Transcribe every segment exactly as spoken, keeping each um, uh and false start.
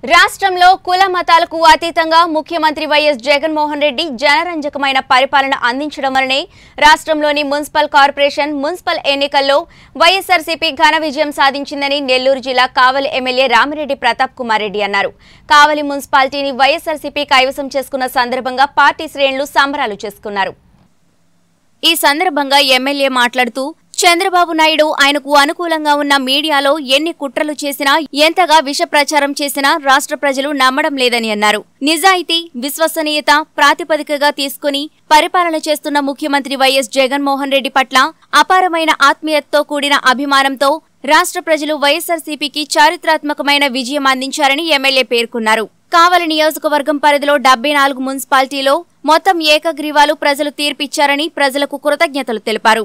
రాష్ట్రంలో కుల మతాలకు అతీతంగా ముఖ్యమంత్రి వైఎస్ జగన్మోహన్ రెడ్డి జనరంజకమైన పరిపాలన అందించడం వల్లనే రాష్ట్రంలోని మున్సిపల్ కార్పొరేషన్ మున్సిపల్ ఎన్నికల్లో వైఎస్ఆర్సీపీ ఘన విజయం సాధించిందని నెల్లూరు జిల్లా కావలి ఎమ్మెల్యే రామిరెడ్డి ప్రతాప్ కుమార్ రెడ్డి అన్నారు. కావలి మున్సిపాలిటీని వైఎస్ఆర్సీపీ కైవసం చేసుకున్న సందర్భంగా పార్టీ శ్రేణులు సంబరాలు చేసుకున్నారు. ఈ సందర్భంగా ఎమ్మెల్యే మాట్లాడుతూ చంద్రబాబు నాయుడు ఆయనకు అనుకూలంగా ఉన్న మీడియాలో ఎన్ని కుట్రలు చేసినా ఎంతగా విష ప్రచారం చేసినా రాష్ట్ర ప్రజలు నమ్మడం లేదని అన్నారు. నిజాయితీ, విశ్వసనీయత ప్రాతిపదికగా తీసుకుని పరిపాలన చేస్తున్న ముఖ్యమంత్రి వైఎస్ జగన్మోహన్ రెడ్డి పట్ల అపారమైన ఆత్మీయతతో కూడిన అభిమానంతో రాష్ట్ర ప్రజలు వైఎస్ఆర్సీపీకి చారిత్రాత్మకమైన విజయం అందించారని ఎమ్మెల్యే పేర్కొన్నారు. కావలి నియోజకవర్గం పరిధిలో డెబ్బై నాలుగు మున్సిపాలిటీలో మొత్తం ఏకగ్రీవాలు ప్రజలు తీర్పిచ్చారని ప్రజలకు కృతజ్ఞతలు తెలిపారు.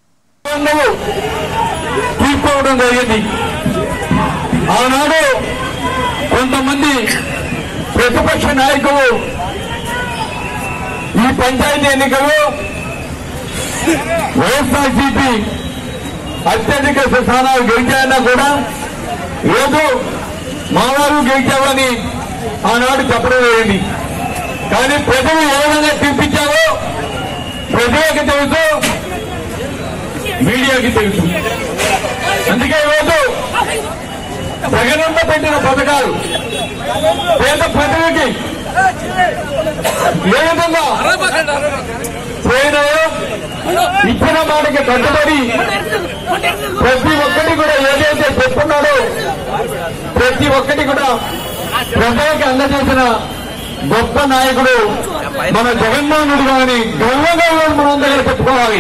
తీసుకోవడం జరిగింది. ఆనాడు కొంతమంది ప్రతిపక్ష నాయకులు ఈ పంచాయతీ ఎన్నికలు వైఎస్ఆర్సీపీ అత్యధిక స్థానాలు గెలిచాయన్నా కూడా ఏదో మావారు గెలిచామని ఆనాడు చెప్పడం జరిగింది. కానీ ప్రజలు ఏ విధంగా తీర్పిచ్చారో ప్రజలకు తెలుసు, మీడియాకి తెలుసు. అందుకే ఈరోజు జగనన్న పెట్టిన పథకాలు పేద ప్రజలకి ఏ విధంగా పోయినాయో ఇచ్చిన మాటకి కట్టుబడి ప్రతి ఒక్కటి కూడా ఏదైతే చెప్తున్నాడో ప్రతి ఒక్కటి కూడా ప్రజలకి అందజేసిన గొప్ప నాయకుడు మన జగన్మోహన్ రెడ్డి గారిని గర్వంగా మనం దగ్గర చెప్పుకోవాలి.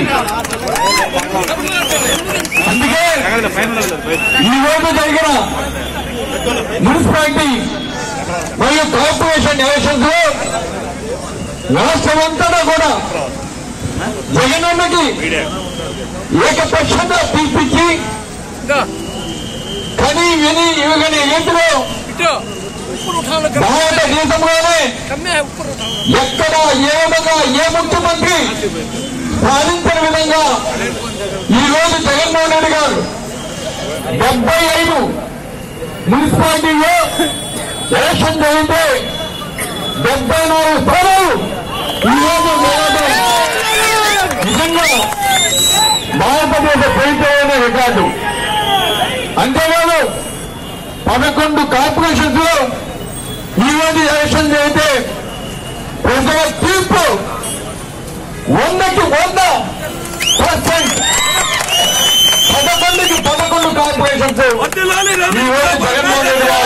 అందుకే ఈ రోజు జరిగిన మున్సిపాలిటీ మరియు కార్పొరేషన్ ఎలక్షన్స్ లో రాష్ట్రమంతా కూడా జగనన్నకి ఏకపక్షంగా తీర్పిచ్చి కని విని ఇవగని రీతిలో భారతదేశంలోనే ఎక్కడ ఏ విధంగా ఏ ముఖ్యమంత్రి సాధించిన విధంగా ఈ రోజు జగన్మోహన్ రెడ్డి గారు డెబ్బై ఐదు మున్సిపాలిటీలో ఎలక్షన్ జరిగితే డెబ్బై నాలుగు స్థానాలు ఈ రోజు నిజంగా భారతదేశ ప్రభుత్వమైన రికార్డు. అంతేకాదు పదకొండు కార్పొరేషన్స్ లో ఈ రోజు ఎలక్షన్ జరిగితే ప్రజల తీర్పు వందకి వంద పర్సెంట్ పదకొండుకి పదకొండు కార్పొరేషన్స్ ఈ రోజు జగన్మోహన్ రెడ్డి గారు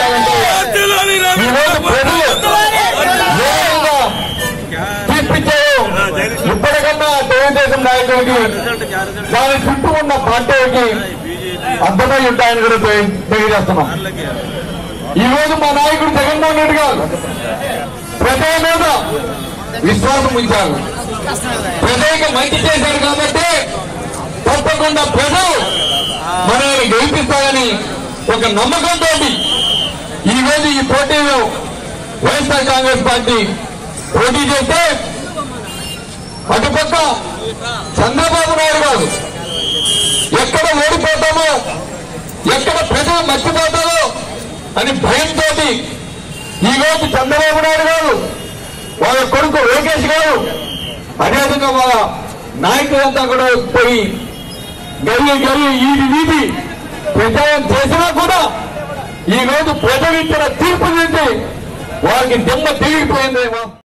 ఈ రోజు ప్రజలు ఏ విధంగా తీర్పిచ్చారో ఇప్పటికన్నా తెలుగుదేశం నాయకులకి దాని చుట్టూ ఉన్న పార్టీలకి అర్థమై ఉంటాయని కూడా తెలియజేస్తున్నాం. ఈ రోజు మా నాయకుడు జగన్మోహన్ రెడ్డి గారు ప్రజల మీద విశ్వాసం ఉంచారు, ప్రజలకు మంచి చేశారు కాబట్టి తప్పకుండా ప్రజలు మనల్ని గెలిపిస్తారని ఒక నమ్మకంతో ఈ రోజు ఈ పోటీలో వైఎస్ఆర్ కాంగ్రెస్ పార్టీ పోటీ చేస్తే అటుపక్క చంద్రబాబు నాయుడు గారు ఎక్కడ ఓడిపోతామో ఎక్కడ ప్రజలు మర్చిపోతారో అని భయంతో ఈ రోజు చంద్రబాబు నాయుడు గారు వాళ్ళ కొడుకు లోకేష్ గారు అదేవిధంగా వాళ్ళ నాయకులంతా కూడా పోయి గల్లి గల్లి ఈది వీధి ప్రచారం చేసినా కూడా ఈ రోజు ప్రజలు ఇచ్చిన తీర్పు నుంచి వాళ్ళకి దెమ్మ తిరిగిపోయిందేమో.